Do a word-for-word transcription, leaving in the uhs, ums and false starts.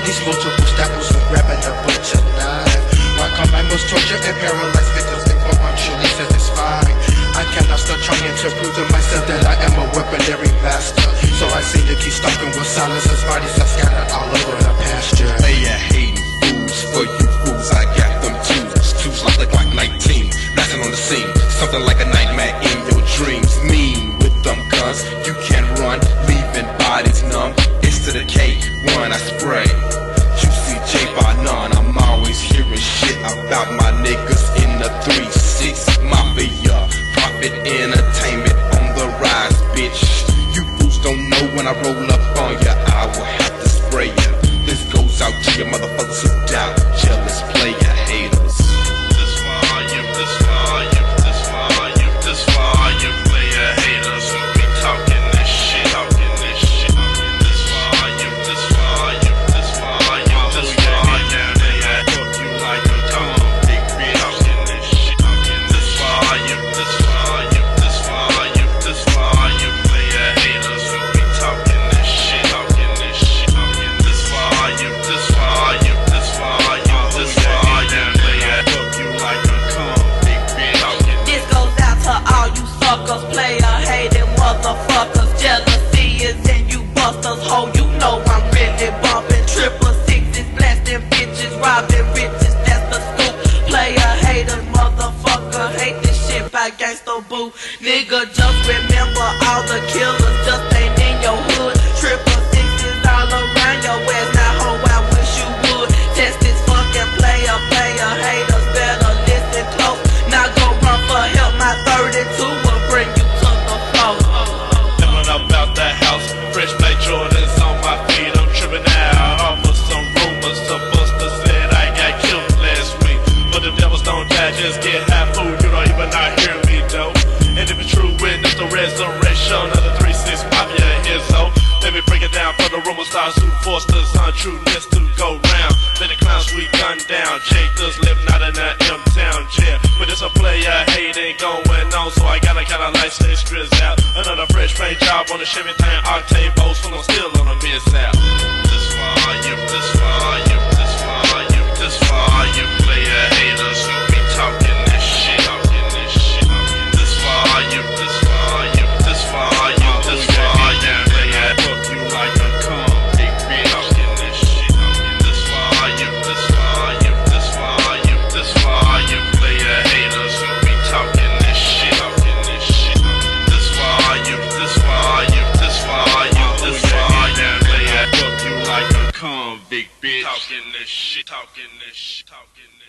These multiple staples were grabbing a butcher knife. While commandos torture and paralyze victims, they won't actually satisfied. I cannot stop trying to prove to myself that I am a weaponry master. So I seem to keep stalking with silence as bodies are scattered all over the pasture. Player hating fools, for you fools I got them twos. Twos like the Glock nineteen, blasting on the scene. Something like a nightmare in your dreams. Mean with them guns, you can't run, leaving bodies numb. It's to the K one I spray. Juicy J by none, I'm always hearing shit about my niggas in the three six Mafia. Profit entertainment on the rise, bitch. You fools don't know when I roll up on ya, I will have to spray ya. This goes out to your motherfuckers who doubt, jealous player haters. This far, you, this far, you, this far, you, this far, you player haters who be talking this shit, talking this shit. This far, you, this far, you, this far, you, this far, you player, fuck you like a tongue, big bitch, talking this shit. This far, you, this far, you, this far, you, this far, you player haters who be talking this shit, talking this shit. This far, you, this far, you, this far, you, this far, you player, fuck you like a cum, big bitch, talking. This goes out to all you suckers, player hating motherfuckers. Jealousy is in you busters, ho, you know I'm really bumping. Triple sixes, blasting bitches, robbing riches, that's the scoop. Player haters, motherfucker, hate this shit by gangsta boo. Nigga, just remember all the killers just ain't in your hood. Triple sixes all around your ass, now ho, I wish you would. Test this fucking player, player haters, better listen close. Now go run for help, my thirty-two will bring you to the floor. Living up out the house, fresh plate Jordans on my feet, I'm tripping out off of some rumors. The buster said I got killed last week, but the devils don't die, just get high food, you don't even not hear me though. And if it's true, witness the resurrection of the three six Mafia here, so let me break it down for the rumor stars who forced us on trueness to go round. Then the clowns we gunned down, Jacobs living out in that M-town jail. But it's a player hating going on, so I gotta kinda like stay stressed out. Another fresh paint job on the Chevy thing, octane boats, full of still on the miss out. This far, you, this far, you, this far, you, this far, you player haters who be talking this shit, talking this shit. This far, you, this far, you, this far, you, this far, you player, fuck you like a cum, big bitch, talking this shit. This far, you, this far, you, this far, you, this far, you player haters who be talking this shit, talking this shit. This far, you, this far, you, this far, you, this far, you player, fuck you like a cum, big bitch, talking this shit, talking this shit, talking this.